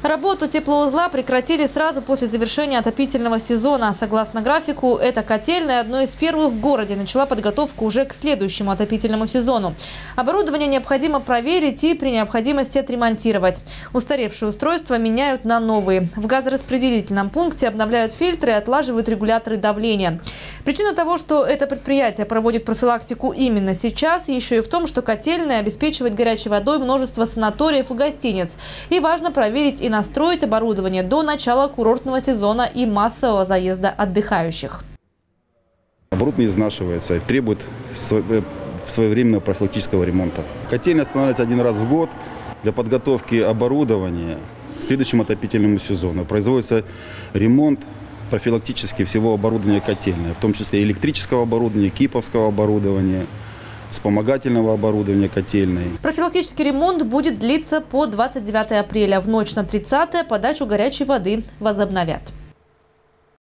Работу теплоузла прекратили сразу после завершения отопительного сезона. Согласно графику, эта котельная одной из первых в городе начала подготовку уже к следующему отопительному сезону. Оборудование необходимо проверить и при необходимости отремонтировать. Устаревшие устройства меняют на новые. В газораспределительном пункте обновляют фильтры и отлаживают регуляторы давления. Причина того, что это предприятие проводит профилактику именно сейчас, еще и в том, что котельная обеспечивает горячей водой множество санаториев и гостиниц. И важно проверить и настроить оборудование до начала курортного сезона и массового заезда отдыхающих. Оборудование изнашивается и требует своевременного профилактического ремонта. Котельная останавливается один раз в год для подготовки оборудования к следующему отопительному сезону. Производится ремонт профилактически всего оборудования котельной, в том числе электрического оборудования, киповского оборудования, вспомогательного оборудования котельной. Профилактический ремонт будет длиться по 29 апреля. В ночь на 30 подачу горячей воды возобновят.